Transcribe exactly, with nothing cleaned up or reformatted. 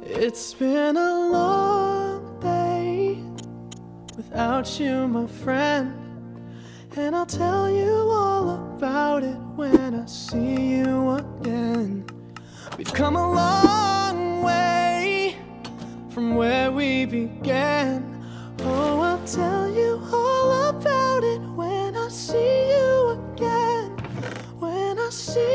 It's been a long day without you, my friend, and I'll tell you all about it when I see you again. We've come a long way from where we began. Oh, I'll tell you all about it when I see you again. When I see